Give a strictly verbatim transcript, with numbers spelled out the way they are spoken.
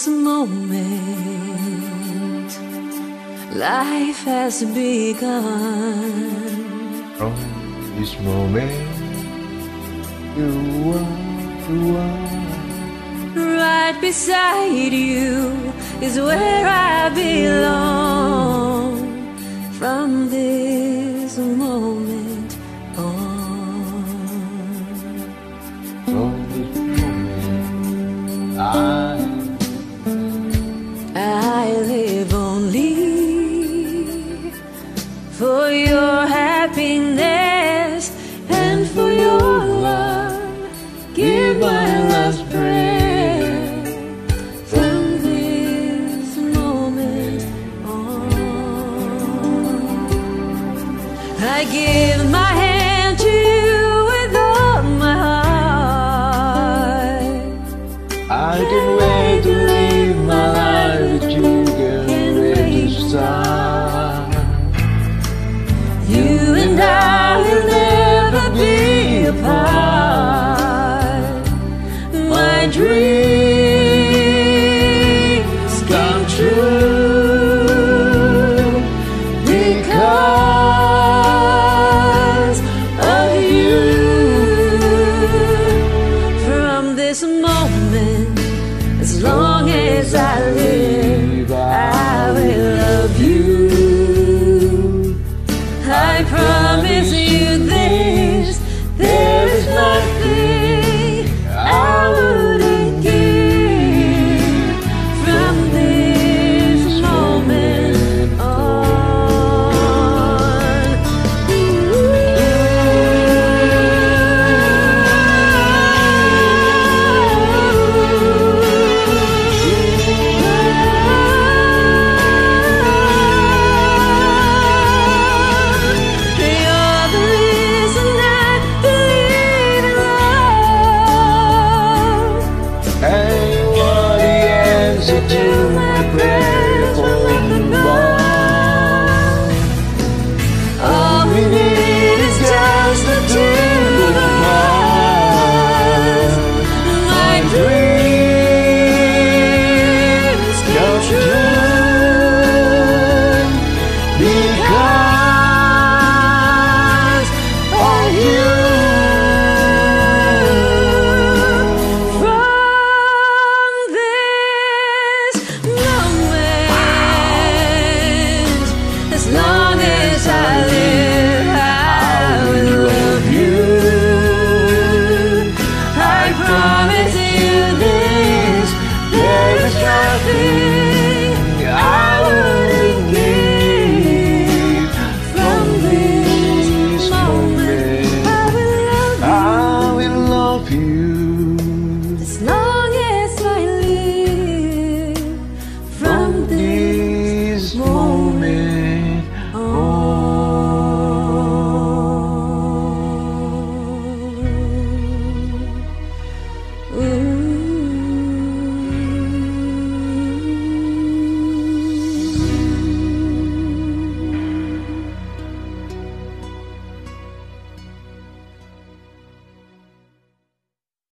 moment, life has begun. From this moment, you are the one. Right beside you is where I belong. From this moment on, From this moment, I I live only for your happiness and for your love. Give my last breath from this moment on. I give my hand to you with all my heart. I can wait to live my life with you, girl, ready to start. You and I will never be apart. My dreams come true because of you. From this moment, as long as I live, I will love you. I promise you that